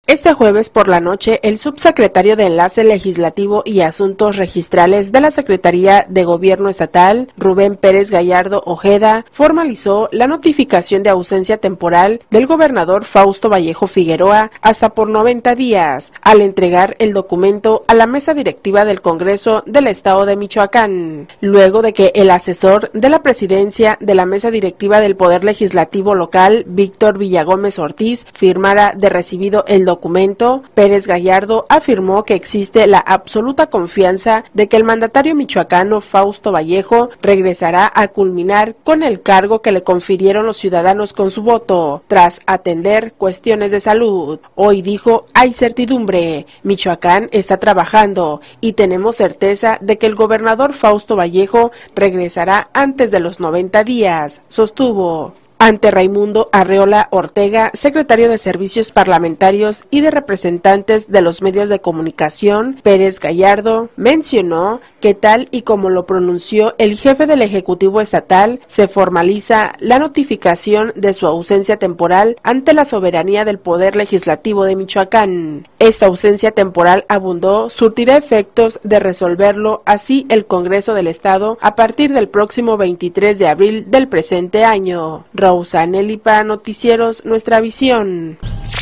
Este jueves por la noche, el subsecretario de Enlace Legislativo y Asuntos Registrales de la Secretaría de Gobierno Estatal, Rubén Pérez Gallardo Ojeda, formalizó la notificación de ausencia temporal del gobernador Fausto Vallejo Figueroa hasta por 90 días, al entregar el documento a la mesa directiva del Congreso del Estado de Michoacán, luego de que el asesor de la presidencia de la mesa directiva del Poder Legislativo local, Víctor Villagómez Ortiz, firmara de recibido el documento. Pérez Gallardo afirmó que existe la absoluta confianza de que el mandatario michoacano Fausto Vallejo regresará a culminar con el cargo que le confirieron los ciudadanos con su voto, tras atender cuestiones de salud. Hoy dijo, hay certidumbre, Michoacán está trabajando y tenemos certeza de que el gobernador Fausto Vallejo regresará antes de los 90 días, sostuvo. Ante Raimundo Arreola Ortega, secretario de Servicios Parlamentarios y de representantes de los medios de comunicación, Pérez Gallardo mencionó que tal y como lo pronunció el jefe del Ejecutivo Estatal, se formaliza la notificación de su ausencia temporal ante la soberanía del Poder Legislativo de Michoacán. Esta ausencia temporal, abundó, surtirá efectos de resolverlo así el Congreso del Estado a partir del próximo 23 de abril del presente año. Rosaneli para Noticieros Nuestra Visión.